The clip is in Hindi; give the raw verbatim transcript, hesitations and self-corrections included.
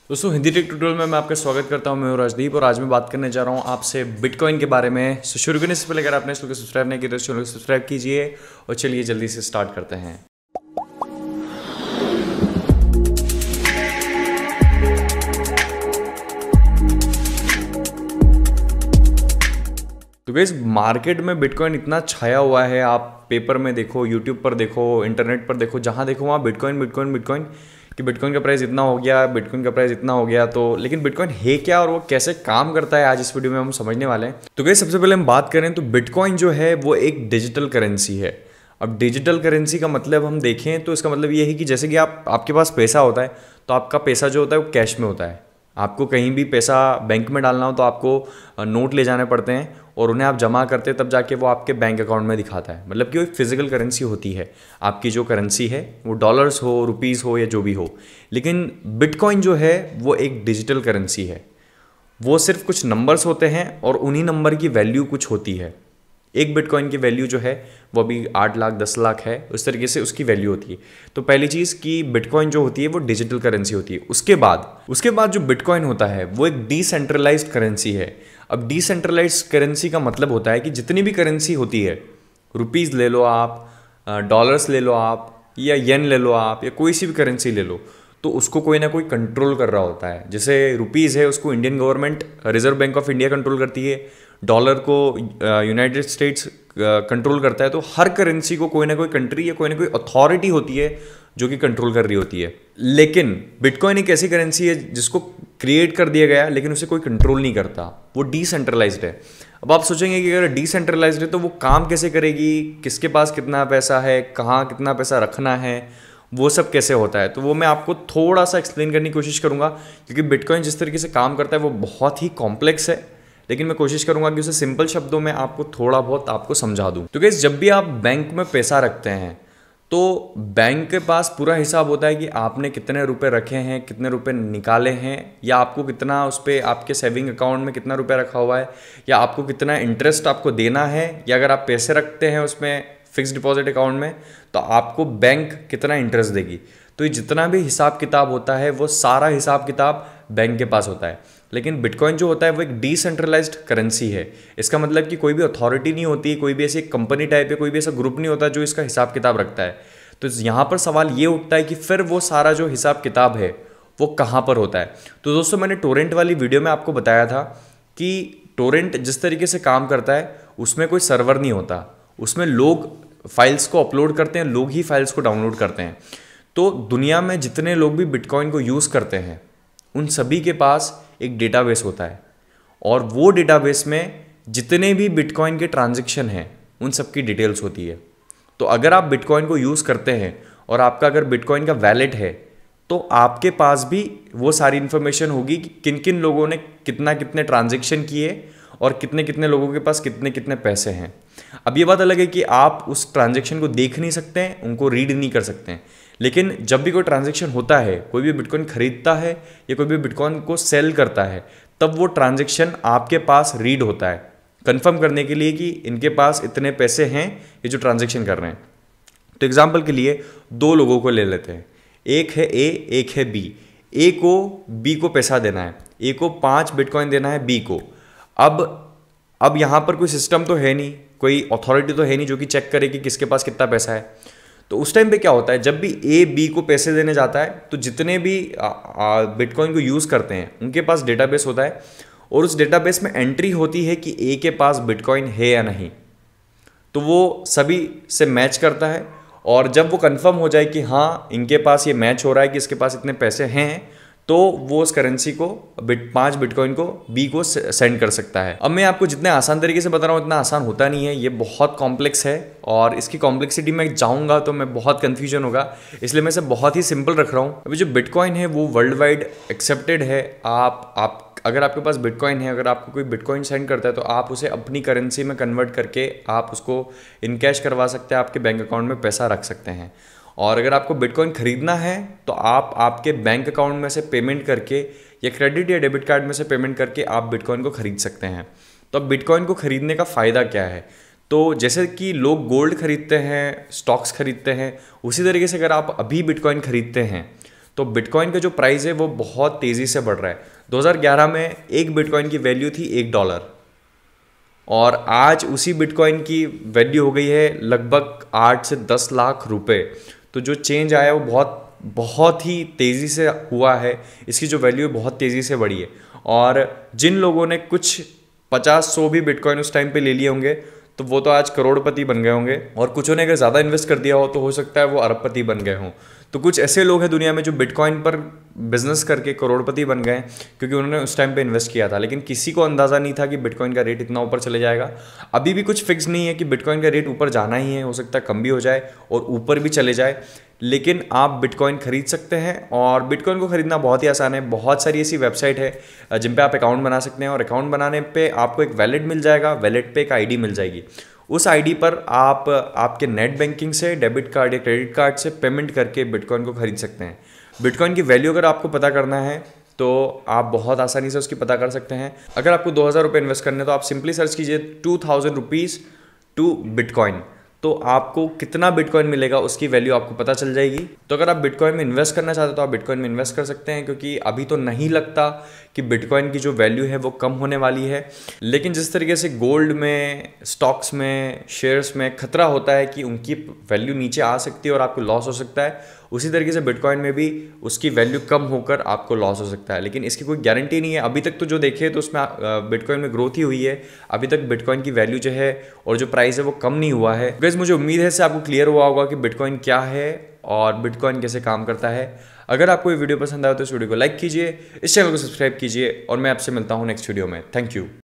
दोस्तों हिंदी टेक ट्यूटोरियल में मैं आपका स्वागत करता हूं। मैं हूं राजदीप और आज मैं बात करने जा रहा हूं आपसे बिटकॉइन के बारे में। सो शुरू करने से पहले अगर आपने इस चैनल को सब्सक्राइब नहीं किया तो चैनल को सब्सक्राइब कीजिए और चलिए जल्दी से स्टार्ट करते हैं। तो गाइस मार्केट में बिटकॉइन इतना छाया हुआ है, आप पेपर में देखो, यूट्यूब पर देखो, इंटरनेट पर देखो, जहाँ देखो वहाँ बिटकॉइन बिटकॉइन बिटकॉइन कि बिटकॉइन का प्राइस इतना हो गया, बिटकॉइन का प्राइस इतना हो गया। तो लेकिन बिटकॉइन है क्या और वो कैसे काम करता है, आज इस वीडियो में हम समझने वाले हैं। तो गाइस सबसे पहले हम बात करें तो बिटकॉइन जो है वो एक डिजिटल करेंसी है। अब डिजिटल करेंसी का मतलब हम देखें तो इसका मतलब ये है कि जैसे कि आप आपके पास पैसा होता है तो आपका पैसा जो होता है वो कैश में होता है। आपको कहीं भी पैसा बैंक में डालना हो तो आपको नोट ले जाने पड़ते हैं और उन्हें आप जमा करते हैं, तब जाके वो आपके बैंक अकाउंट में दिखाता है। मतलब कि वो एक फिजिकल करेंसी होती है। आपकी जो करेंसी है वो डॉलर्स हो, रुपीज़ हो या जो भी हो। लेकिन बिटकॉइन जो है वो एक डिजिटल करेंसी है। वो सिर्फ कुछ नंबर्स होते हैं और उन्हीं नंबर की वैल्यू कुछ होती है। एक बिटकॉइन की वैल्यू जो है वो अभी आठ लाख दस लाख है, उस तरीके से उसकी वैल्यू होती है। तो पहली चीज़ कि बिटकॉइन जो होती है वो डिजिटल करेंसी होती है। उसके बाद उसके बाद जो बिटकॉइन होता है वो एक डिसेंट्रलाइज्ड करेंसी है। अब डिसेंट्रलाइज्ड करेंसी का मतलब होता है कि जितनी भी करेंसी होती है, रुपीज़ ले लो आप, डॉलर्स ले लो आप, या येन ले लो आप, या कोई सी भी करेंसी ले लो, तो उसको कोई ना कोई कंट्रोल कर रहा होता है। जैसे रुपीज़ है उसको Indian government, reserve bank of India control करती है। डॉलर को यूनाइटेड स्टेट्स कंट्रोल करता है। तो हर करेंसी को कोई ना कोई कंट्री या कोई ना कोई अथॉरिटी होती है जो कि कंट्रोल कर रही होती है। लेकिन बिटकॉइन एक ऐसी करेंसी है जिसको क्रिएट कर दिया गया लेकिन उसे कोई कंट्रोल नहीं करता। वो डिसेंट्रलाइज्ड है। अब आप सोचेंगे कि अगर डिसेंट्रलाइज्ड है तो वो काम कैसे करेगी, किसके पास कितना पैसा है, कहाँ कितना पैसा रखना है, वो सब कैसे होता है। तो वो मैं आपको थोड़ा सा एक्सप्लेन करने की कोशिश करूँगा, क्योंकि बिटकॉइन जिस तरीके से काम करता है वो बहुत ही कॉम्प्लेक्स है। लेकिन मैं कोशिश करूंगा कि उसे सिंपल शब्दों में आपको थोड़ा बहुत आपको समझा दूं। तो गाइस जब भी आप बैंक में पैसा रखते हैं तो बैंक के पास पूरा हिसाब होता है कि आपने कितने रुपए रखे हैं, कितने रुपए निकाले हैं, या आपको कितना उस पर आपके सेविंग अकाउंट में कितना रुपया रखा हुआ है, या आपको कितना इंटरेस्ट आपको देना है, या अगर आप पैसे रखते हैं उसमें फिक्स डिपॉजिट अकाउंट में तो आपको बैंक कितना इंटरेस्ट देगी। तो ये जितना भी हिसाब किताब होता है वो सारा हिसाब किताब बैंक के पास होता है। लेकिन बिटकॉइन जो होता है वो एक डिसेंट्रलाइज्ड करेंसी है। इसका मतलब कि कोई भी अथॉरिटी नहीं होती, कोई भी ऐसी कंपनी टाइप है, कोई भी ऐसा ग्रुप नहीं होता जो इसका हिसाब किताब रखता है। तो यहाँ पर सवाल ये उठता है कि फिर वो सारा जो हिसाब किताब है वो कहाँ पर होता है। तो दोस्तों मैंने टोरेंट वाली वीडियो में आपको बताया था कि टोरेंट जिस तरीके से काम करता है उसमें कोई सर्वर नहीं होता, उसमें लोग फाइल्स को अपलोड करते हैं, लोग ही फाइल्स को डाउनलोड करते हैं। तो दुनिया में जितने लोग भी बिटकॉइन को यूज़ करते हैं उन सभी के पास एक डेटाबेस होता है, और वो डेटाबेस में जितने भी बिटकॉइन के ट्रांजैक्शन हैं उन सब की डिटेल्स होती है। तो अगर आप बिटकॉइन को यूज़ करते हैं और आपका अगर बिटकॉइन का वैलेट है तो आपके पास भी वो सारी इन्फॉर्मेशन होगी कि किन किन लोगों ने कितना कितने ट्रांजैक्शन किए और कितने कितने लोगों के पास कितने कितने पैसे हैं। अब ये बात अलग है कि आप उस ट्रांजैक्शन को देख नहीं सकते हैं, उनको रीड नहीं कर सकते हैं। लेकिन जब भी कोई ट्रांजैक्शन होता है, कोई भी बिटकॉइन खरीदता है या कोई भी बिटकॉइन को सेल करता है, तब वो ट्रांजैक्शन आपके पास रीड होता है कंफर्म करने के लिए कि इनके पास इतने पैसे हैं ये जो ट्रांजैक्शन कर रहे हैं। तो एग्जांपल के लिए दो लोगों को ले लेते हैं, एक है ए, एक है बी। ए को बी को पैसा देना है, ए को पाँच बिटकॉइन देना है बी को। अब अब यहाँ पर कोई सिस्टम तो है नहीं, कोई अथॉरिटी तो है नहीं जो कि चेक करे कि किसके पास कितना पैसा है। तो उस टाइम पे क्या होता है, जब भी ए बी को पैसे देने जाता है तो जितने भी बिटकॉइन को यूज़ करते हैं उनके पास डेटाबेस होता है, और उस डेटाबेस में एंट्री होती है कि ए के पास बिटकॉइन है या नहीं। तो वो सभी से मैच करता है, और जब वो कंफर्म हो जाए कि हाँ इनके पास ये मैच हो रहा है कि इसके पास इतने पैसे हैं, तो वो उस करेंसी को बिट पाँच बिटकॉइन को बी को सेंड कर सकता है। अब मैं आपको जितने आसान तरीके से बता रहा हूँ इतना आसान होता नहीं है, ये बहुत कॉम्प्लेक्स है, और इसकी कॉम्प्लेक्सिटी में जाऊँगा तो मैं बहुत कन्फ्यूजन होगा, इसलिए मैं इसे बहुत ही सिंपल रख रहा हूँ। अभी जो बिटकॉइन है वो वर्ल्ड वाइड एक्सेप्टेड है। आप आप अगर आपके पास बिटकॉइन है, अगर आपको कोई बिटकॉइन सेंड करता है तो आप उसे अपनी करेंसी में कन्वर्ट करके आप उसको इन कैश करवा सकते हैं, आपके बैंक अकाउंट में पैसा रख सकते हैं। और अगर आपको बिटकॉइन खरीदना है तो आप आपके बैंक अकाउंट में से पेमेंट करके या क्रेडिट या डेबिट कार्ड में से पेमेंट करके आप बिटकॉइन को खरीद सकते हैं। तो अब बिटकॉइन को खरीदने का फ़ायदा क्या है? तो जैसे कि लोग गोल्ड खरीदते हैं, स्टॉक्स खरीदते हैं, उसी तरीके से अगर आप अभी बिटकॉइन खरीदते हैं तो बिटकॉइन का जो प्राइस है वो बहुत तेज़ी से बढ़ रहा है। दो हज़ार ग्यारह में एक बिटकॉइन की वैल्यू थी एक डॉलर, और आज उसी बिटकॉइन की वैल्यू हो गई है लगभग आठ से दस लाख रुपए। तो जो चेंज आया वो बहुत बहुत ही तेज़ी से हुआ है, इसकी जो वैल्यू है बहुत तेज़ी से बढ़ी है। और जिन लोगों ने कुछ पचास सौ भी बिटकॉइन उस टाइम पे ले लिए होंगे तो वो तो आज करोड़पति बन गए होंगे, और कुछों ने अगर ज़्यादा इन्वेस्ट कर दिया हो तो हो सकता है वो अरबपति बन गए हों। तो कुछ ऐसे लोग हैं दुनिया में जो बिटकॉइन पर बिजनेस करके करोड़पति बन गए क्योंकि उन्होंने उस टाइम पे इन्वेस्ट किया था। लेकिन किसी को अंदाज़ा नहीं था कि बिटकॉइन का रेट इतना ऊपर चले जाएगा। अभी भी कुछ फिक्स नहीं है कि बिटकॉइन का रेट ऊपर जाना ही है, हो सकता है कम भी हो जाए और ऊपर भी चले जाए, लेकिन आप बिटकॉइन खरीद सकते हैं। और बिटकॉइन को खरीदना बहुत ही आसान है। बहुत सारी ऐसी वेबसाइट है जिन पे आप अकाउंट बना सकते हैं, और अकाउंट बनाने पे आपको एक वैलेट मिल जाएगा, वैलेट पे एक आईडी मिल जाएगी। उस आईडी पर आप आपके नेट बैंकिंग से, डेबिट कार्ड या क्रेडिट कार्ड से पेमेंट करके बिटकॉइन को खरीद सकते हैं। बिटकॉइन की वैल्यू अगर आपको पता करना है तो आप बहुत आसानी से उसकी पता कर सकते हैं। अगर आपको दो हज़ार रुपये इन्वेस्ट करने तो आप सिंपली सर्च कीजिए two thousand rupees to bitcoin, तो आपको कितना बिटकॉइन मिलेगा उसकी वैल्यू आपको पता चल जाएगी। तो अगर आप बिटकॉइन में इन्वेस्ट करना चाहते हो तो आप बिटकॉइन में इन्वेस्ट कर सकते हैं, क्योंकि अभी तो नहीं लगता कि बिटकॉइन की जो वैल्यू है वो कम होने वाली है। लेकिन जिस तरीके से गोल्ड में, स्टॉक्स में, शेयर्स में खतरा होता है कि उनकी वैल्यू नीचे आ सकती है और आपको लॉस हो सकता है, उसी तरीके से बिटकॉइन में भी उसकी वैल्यू कम होकर आपको लॉस हो सकता है। लेकिन इसकी कोई गारंटी नहीं है। अभी तक तो जो देखे तो उसमें बिटकॉइन में ग्रोथ ही हुई है। अभी तक बिटकॉइन की वैल्यू जो है और जो प्राइस है वो कम नहीं हुआ है। गाइस, मुझे उम्मीद है इससे आपको क्लियर हुआ होगा कि बिटकॉइन क्या है और बिटकॉइन कैसे काम करता है। अगर आपको ये वीडियो पसंद आए तो इस वीडियो को लाइक कीजिए, इस चैनल को सब्सक्राइब कीजिए, और मैं आपसे मिलता हूँ नेक्स्ट वीडियो में। Thank you.